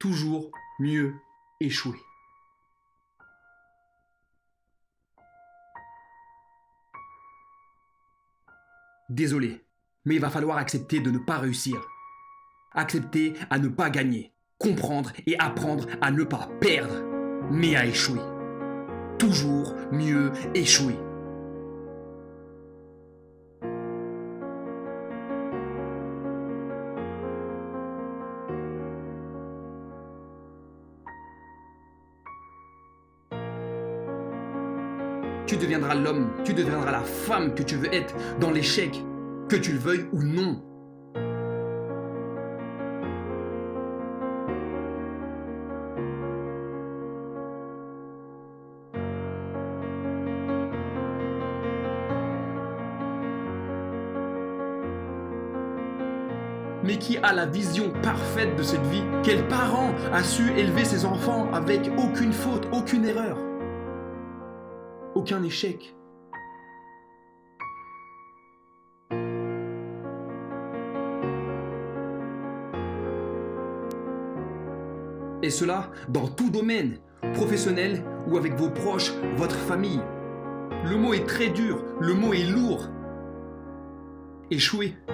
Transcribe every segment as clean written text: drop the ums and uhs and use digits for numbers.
Toujours mieux échouer. Désolé, mais il va falloir accepter de ne pas réussir. Accepter à ne pas gagner. Comprendre et apprendre à ne pas perdre, mais à échouer. Toujours mieux échouer. Tu deviendras l'homme, tu deviendras la femme que tu veux être dans l'échec, que tu le veuilles ou non. Mais qui a la vision parfaite de cette vie? Quel parent a su élever ses enfants avec aucune faute, aucune erreur, aucun échec? Et cela dans tout domaine, professionnel ou avec vos proches, votre famille. Le mot est très dur, le mot est lourd. Échouer.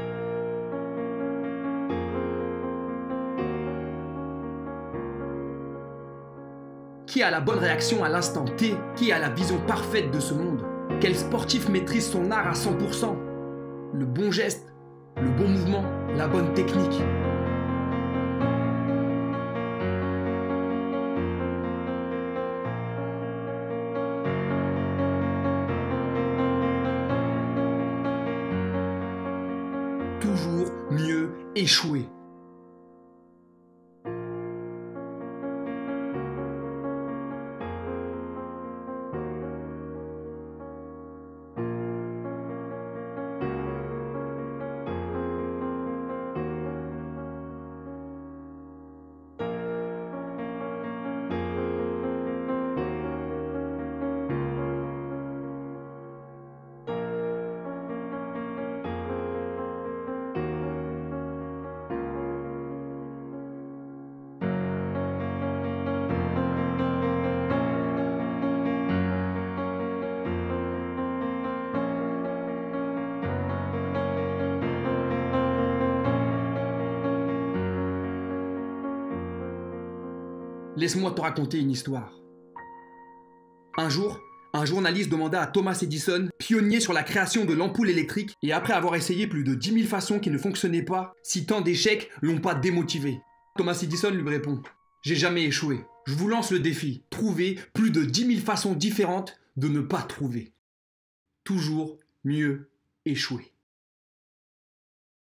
Qui a la bonne réaction à l'instant T? Qui a la vision parfaite de ce monde? Quel sportif maîtrise son art à 100%? Le bon geste, le bon mouvement, la bonne technique. Toujours mieux échouer. Laisse-moi te raconter une histoire. Un jour, un journaliste demanda à Thomas Edison, pionnier sur la création de l'ampoule électrique, et après avoir essayé plus de 10 000 façons qui ne fonctionnaient pas, si tant d'échecs l'ont pas démotivé. Thomas Edison lui répond: « J'ai jamais échoué. Je vous lance le défi. Trouvez plus de 10 000 façons différentes de ne pas trouver. Toujours mieux échouer. »